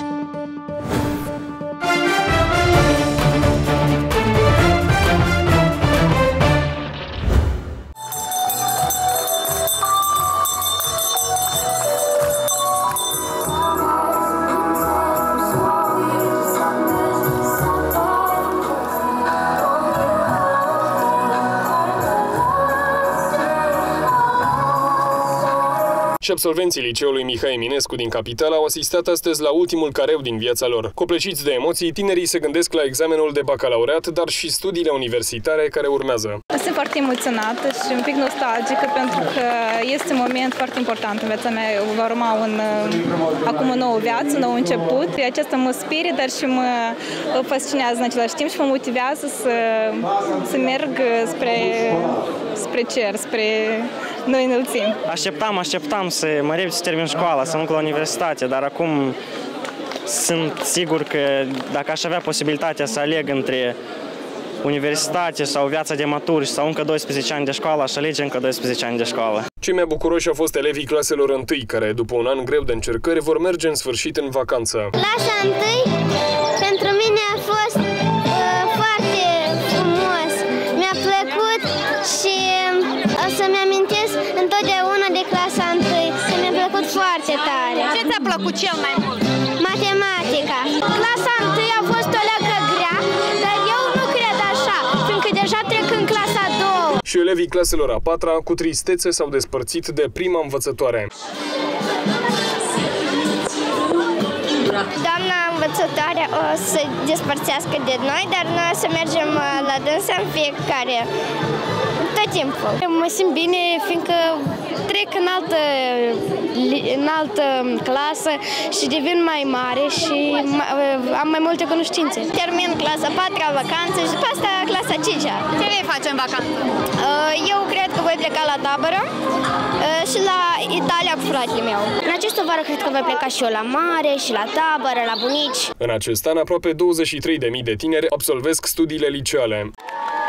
Și absolvenții liceului Mihai Eminescu din capitală au asistat astăzi la ultimul careu din viața lor. Copleșiți de emoții, tinerii se gândesc la examenul de bacalaureat, dar și studiile universitare care urmează. Sunt foarte emoționată și un pic nostalgică pentru că este un moment foarte important în viața mea. Va urma acum o nouă viață, un nou început. Aceasta mă sperie, dar și mă fascinează în același timp și mă motivează să merg spre cer, spre noi înălțimi. Așteptam să mă reuși să termin școala, să mă duc la universitate, dar acum sunt sigur că dacă aș avea posibilitatea să aleg între universitate sau viața de maturi sau încă 12 ani de școală, aș alege încă 12 ani de școală. Cei mai bucuroși au fost elevii claselor 1, care, după un an greu de încercări, vor merge în sfârșit în vacanță. Clasa 1 pentru mine a fost foarte frumos. Mi-a plăcut și o să-mi amintesc întotdeauna de clasa 1. Mi-a plăcut foarte tare. Ce ți-a plăcut cel mai mult? Matematica. Clasa 1 a fost o leacă grea, dar eu nu cred așa, fiindcă deja trec în clasa 2. Și elevii claselor a 4-a, cu tristețe, s-au despărțit de prima învățătoare. Doamna învățătoare o să despărțească de noi, dar noi o să mergem la dânsa în fiecare, tot timpul. Mă simt bine, fiindcă trec în altă clasă și devin mai mare și am mai multe cunoștințe. Termin clasa 4-a vacanță și după asta clasa 5-a. Ce vei face în vacanță? Eu cred că voi pleca la tabără și la Italia cu fratele meu. În această vară cred că voi pleca și eu la mare și la tabără, la bunici. În acest an, aproape 23.000 de tineri absolvesc studiile liceale.